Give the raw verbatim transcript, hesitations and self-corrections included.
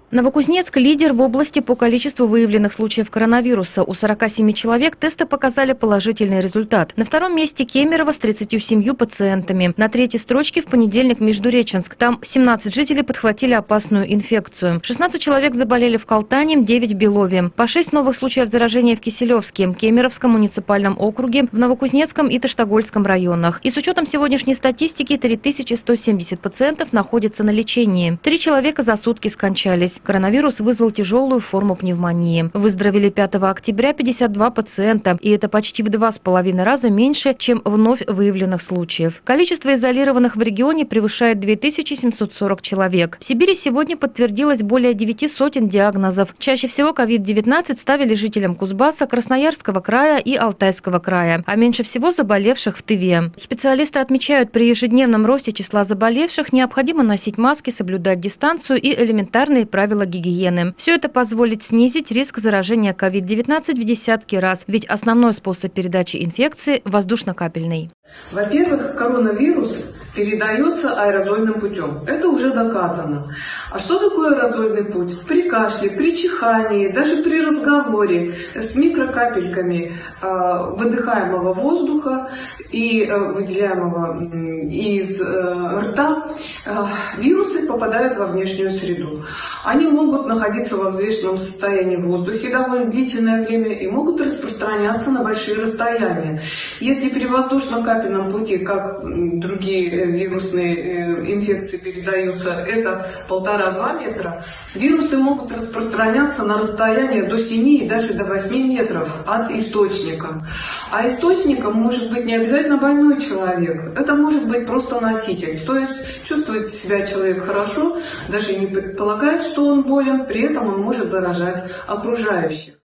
Новокузнецк – лидер в области по количеству выявленных случаев коронавируса. У сорока семи человек тесты показали положительный результат. На втором месте Кемерово с тридцатью семью пациентами. На третьей строчке в понедельник Междуреченск. Там семнадцать жителей подхватили опасную инфекцию. шестнадцать человек заболели в Калтане, девять в Белове. По шесть новых случаев заражения в Киселевске, Кемеровском муниципальном округе, в Новокузнецком и Таштагольском районах. И с учетом сегодняшней статистики три тысячи сто семьдесят пациентов находятся на лечении. Три человека за сутки скончались. Коронавирус вызвал тяжелую форму пневмонии. Выздоровели пятого октября пятьдесят два пациента, и это почти в два с половиной раза меньше, чем вновь выявленных случаев. Количество изолированных в регионе превышает две тысячи семьсот сорок человек. В Сибири сегодня подтвердилось более девяти сотен диагнозов. Чаще всего ковид девятнадцать ставили жителям Кузбасса, Красноярского края и Алтайского края, а меньше всего заболевших в Тыве. Специалисты отмечают, при ежедневном росте числа заболевших необходимо носить маски, соблюдать дистанцию и элементарные правила гигиены. Все это позволит снизить риск заражения ковид девятнадцать в десятки раз, ведь основной способ передачи инфекции – воздушно-капельный. Во-первых, коронавирус передается аэрозольным путем. Это уже доказано. А что такое аэрозольный путь? При кашле, при чихании, даже при разговоре с микрокапельками э, выдыхаемого воздуха и э, выделяемого из э, рта э, вирусы попадают во внешнюю среду. Они могут находиться во взвешенном состоянии в воздухе довольно длительное время и могут распространяться на большие расстояния. Если при воздушно-капельном пути, как другие вирусные инфекции передаются, это полтора-два метра, вирусы могут распространяться на расстояние до семи и даже до восьми метров от источника. А источником может быть не обязательно больной человек, это может быть просто носитель. То есть чувствует себя человек хорошо, даже не предполагает, что он болен, при этом он может заражать окружающих.